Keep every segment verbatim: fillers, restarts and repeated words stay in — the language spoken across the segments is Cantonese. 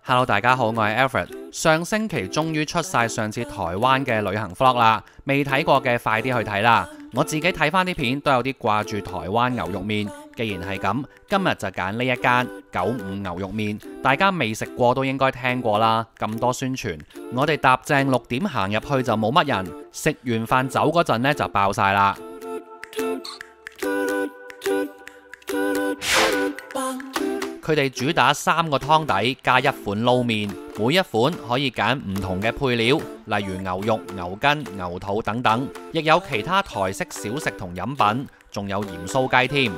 Hello， 大家好，我係 Alfred。上星期終於出晒上次台灣嘅旅行 vlog 啦，未睇過嘅快啲去睇啦。我自己睇翻啲片都有啲掛住台灣牛肉麵。既然係咁，今日就揀呢一間九五牛肉麵，大家未食過都應該聽過啦。咁多宣傳，我哋搭正六點行入去就冇乜人，食完飯走嗰陣呢就爆晒啦。佢哋主打三個湯底加一款撈麵，每一款可以揀唔同嘅配料，例如牛肉、牛筋、牛肚等等，亦有其他台式小食同飲品，仲有鹽酥雞添。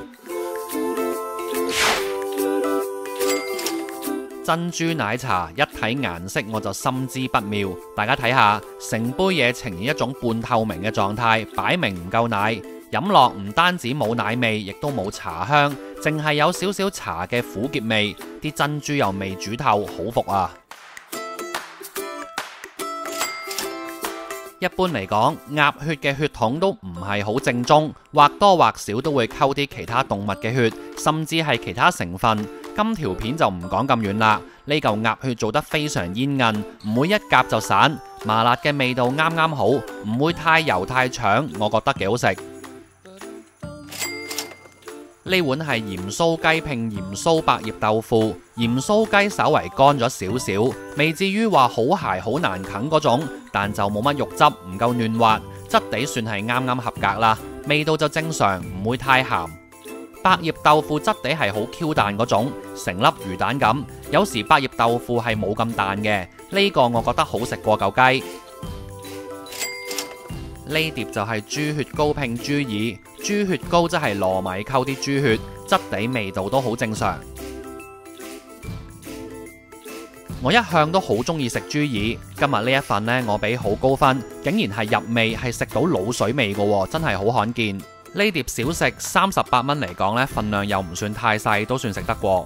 珍珠奶茶一睇顏色我就心知不妙，大家睇下，成杯嘢呈現一種半透明嘅狀態，擺明唔夠奶。飲落唔單止冇奶味，亦都冇茶香，淨係有少少茶嘅苦澀味，啲珍珠又未煮透，好服啊！一般嚟講，鴨血嘅血統都唔係好正宗，或多或少都會溝啲其他動物嘅血，甚至係其他成分。今條片就唔講咁遠啦，呢嚿鴨血做得非常煙韌，唔會一夾就散，麻辣嘅味道啱啱好，唔會太油太搶，我覺得幾好食。呢碗係鹽酥雞拼鹽酥百葉豆腐，鹽酥雞稍為乾咗少少，未至於話好鞋好難啃嗰種，但就冇乜肉汁，唔夠嫩滑，質地算係啱啱合格啦。味道就正常，唔會太鹹。百葉豆腐質地係好 Q 彈嗰種，成粒魚蛋咁。有時百葉豆腐係冇咁彈嘅，呢個我覺得好食過嚿雞。呢碟就係豬血糕拼豬耳，豬血糕即係糯米溝啲豬血，質地味道都好正常。我一向都好中意食豬耳，今日呢一份呢，我俾好高分，竟然係入味，係食到滷水味嘅，真係好罕見。呢碟小食三十八蚊嚟講呢，份量又唔算太細，都算食得過。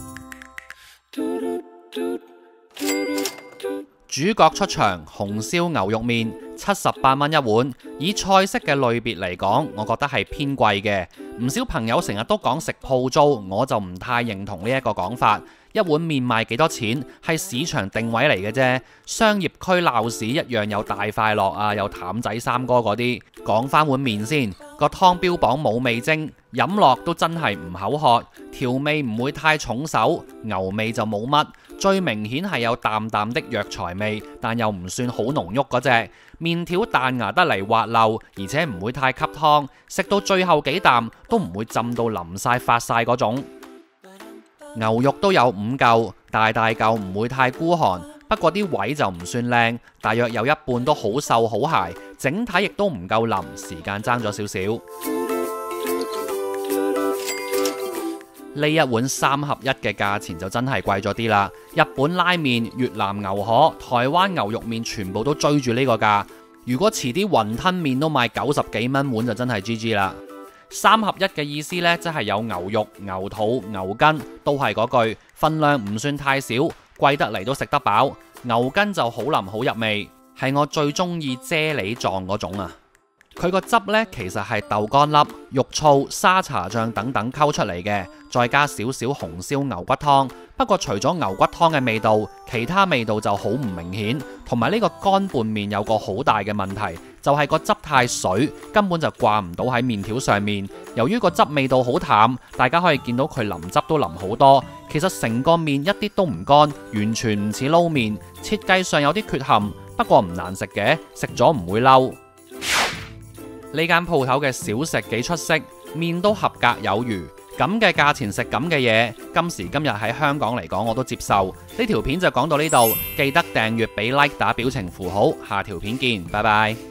主角出場，紅燒牛肉麵七十八蚊一碗，以菜式嘅類別嚟講，我覺得係偏貴嘅。唔少朋友成日都講食鋪租，我就唔太認同呢一個講法。一碗麵賣幾多錢，係市場定位嚟嘅啫。商業區鬧市一樣有大快樂啊，有譚仔三哥嗰啲。講翻碗麵先，個湯標榜冇味精，飲落都真係唔口渴，調味唔會太重手，牛味就冇乜。最明顯係有淡淡的藥材味，但又唔算好濃郁嗰隻。麵條彈牙得嚟滑溜，而且唔會太吸湯，食到最後幾啖都唔會浸到淋晒發晒嗰種。牛肉都有五嚿，大大嚿唔會太孤寒，不過啲位就唔算靚，大約有一半都好瘦好鞋，整體亦都唔夠腍，時間爭咗少少。呢一碗三合一嘅價錢就真係貴咗啲啦！日本拉麵、越南牛河、台灣牛肉麵全部都追住呢個價。如果遲啲雲吞麵都賣九十幾蚊碗就真係 G G 啦！三合一嘅意思呢，即係有牛肉、牛肚、牛筋，都係嗰句，分量唔算太少，貴得嚟都食得飽。牛筋就好腍好入味，係我最中意啫喱狀嗰種啊！佢個汁呢，其實係豆乾粒、肉醋、沙茶醬等等溝出嚟嘅，再加少少紅燒牛骨湯。不過除咗牛骨湯嘅味道，其他味道就好唔明顯。同埋呢個乾拌麵有個好大嘅問題，就係個汁太水，根本就掛唔到喺麵條上面。由於個汁味道好淡，大家可以見到佢淋汁都淋好多。其實成個麵一啲都唔乾，完全唔似撈麵。設計上有啲缺陷，不過唔難食嘅，食咗唔會嬲。呢間鋪頭嘅小食幾出色，麵都合格有餘，咁嘅價錢食咁嘅嘢，今時今日喺香港嚟講我都接受。呢條片就講到呢度，記得訂閱俾 like 打表情符號，下條片見，拜拜。